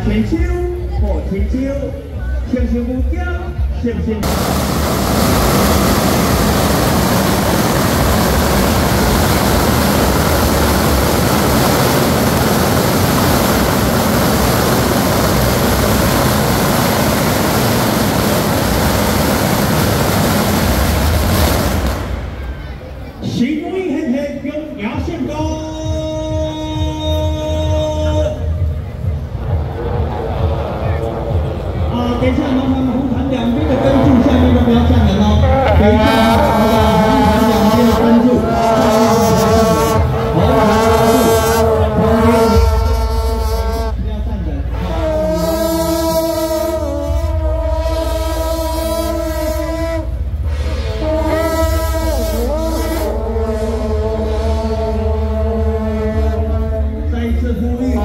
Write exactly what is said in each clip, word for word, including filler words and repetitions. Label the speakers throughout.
Speaker 1: 千秋，贺千秋，千秋无疆，千千。 行为很很用牙线高。啊，等一下，麻烦红毯两边的跟住，下面都不要站人哦。等一下，那个红毯两边的跟住，红毯跟住，旁边不要站人。再一次呼吁。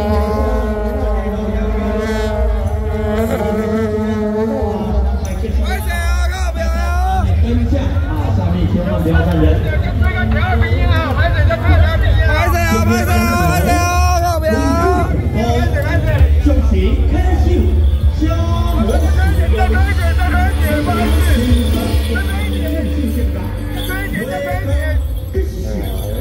Speaker 1: 不要站人。这个第二名也好，拍谁就看他名也好。拍谁啊？拍谁啊？拍谁啊？靠边啊！恭喜开秀，消磨。再开一点，再开一点，不好意思。再开一点，再开一点，再开一点，再开一点。更小。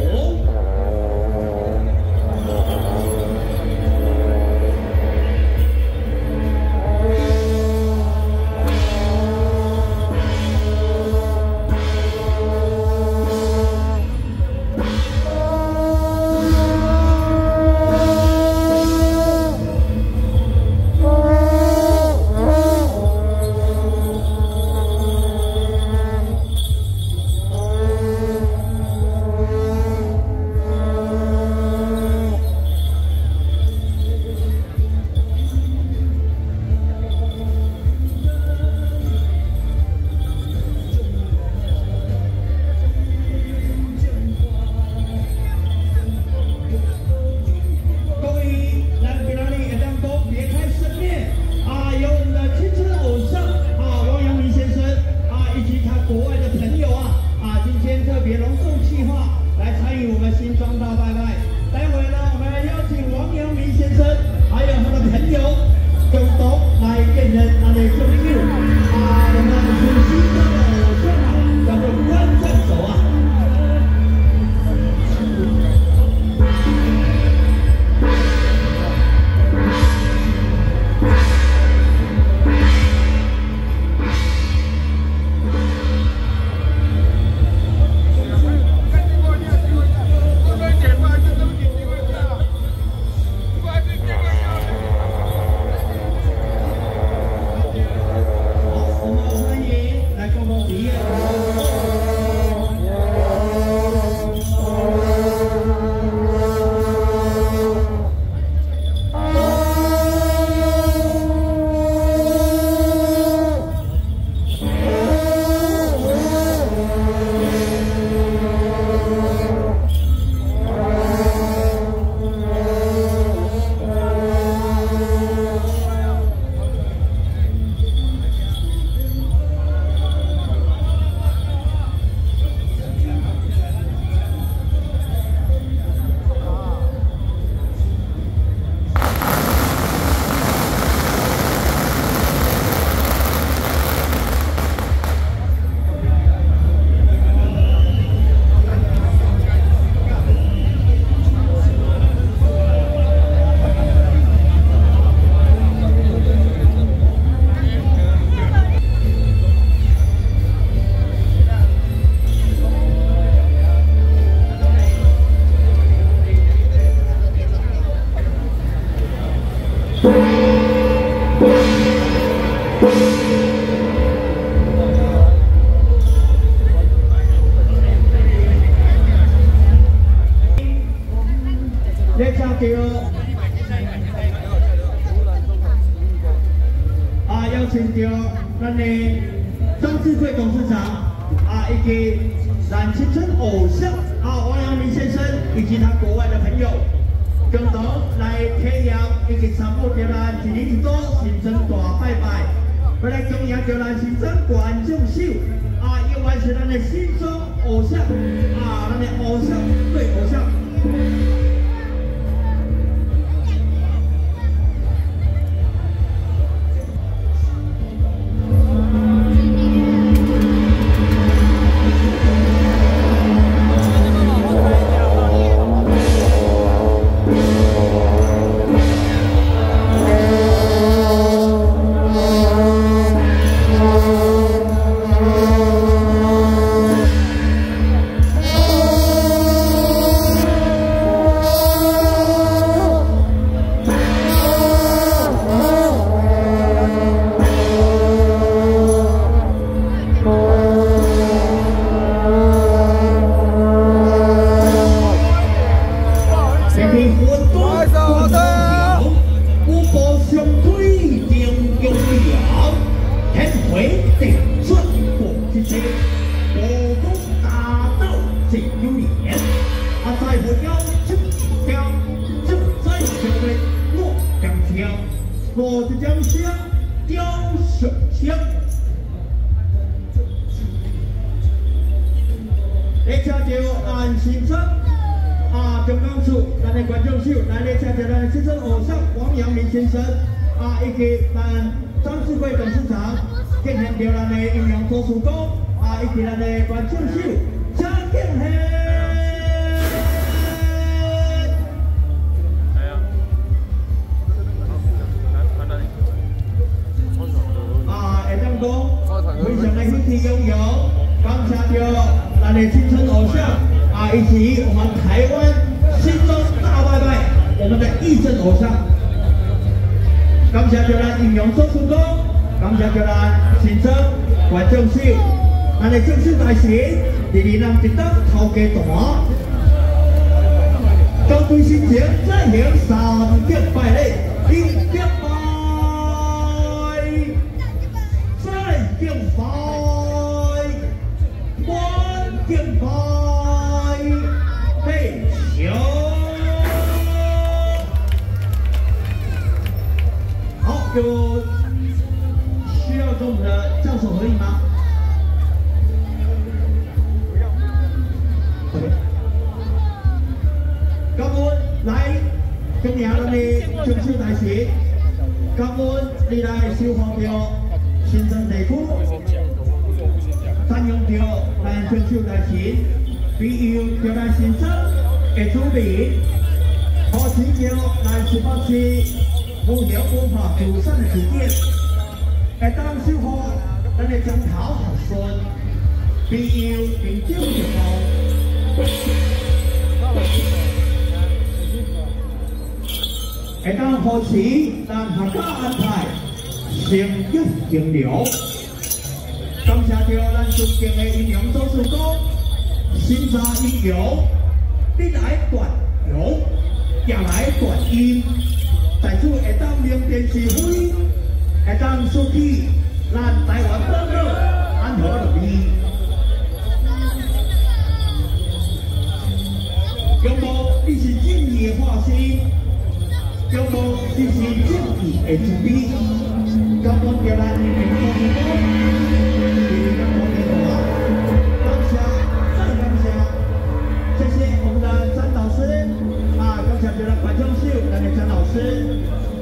Speaker 1: 列车叫啊，邀请到咱的张志贵董事长啊，以及咱青春偶像啊王阳明先生以及他国外的朋友，共同来体验以及参与着咱一年一度新春大拜拜，要来恭迎着咱新春观众秀啊，因为是咱的新春偶像啊，咱的偶像对偶像。 情，国公大道真有脸。啊，再不要就掉，就再就为我将枪，我的将枪雕手枪。来请到咱新生啊，中央处咱的观众秀，来来请到咱的新生偶像王阳明先生啊，以及咱张志贵董事长，敬献到咱的阴阳左主公啊，以及咱的观众秀，请敬献。 非常的喜气拥有，感谢到咱的青春偶像啊，以及我们台湾心中大拜拜，我们的义正偶像，感谢到咱英勇做主公，感谢到咱新生观众秀，咱的正式大事，第二人一等头家大，高贵心情再行三敬拜礼，一敬拜。 敬拜，关敬拜，嘿咻！好，有需要跟我们的教授合影吗？不要。OK。感恩来今年咱的正式大事，感恩你来收看到。 新生地区，赞扬着咱郑秀大神，比喻着咱新生的主民，保持着咱十八区五条文化祖先的主点，会当守护咱的江头后顺，比喻并州一方，会当保持咱客家安排。 成一形流，感谢到咱尊敬的阴阳左主公，新茶阴阳，你来断阳，也来断阴，在此会当明辨是非，会当输起咱台湾本土安和乐利。拥抱你是正义的化身，拥抱你是正义的主笔。 感恩着咱英勇做主公，以感恩的话，感谢再感谢，谢谢我们的张老师啊，感谢着咱观众秀，咱的张老师。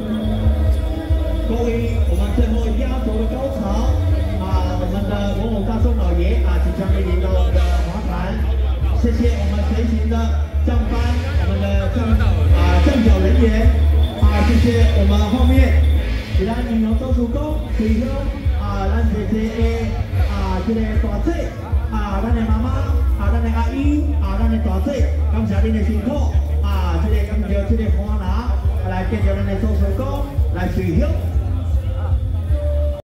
Speaker 1: 各位，我们最后压轴的高潮啊，我们的文武大众老爷啊，即将面临到我们的华坛，谢谢我们随行的将班，我们的将啊将角人员啊，谢谢我们后面。 是咱阴阳左主公，随后啊，咱姐姐的啊，这个大姐啊，咱的妈妈啊，咱的阿姨啊，咱的大姐，感谢恁的辛苦啊，这个感谢这个花篮来见着咱的左主公来随后。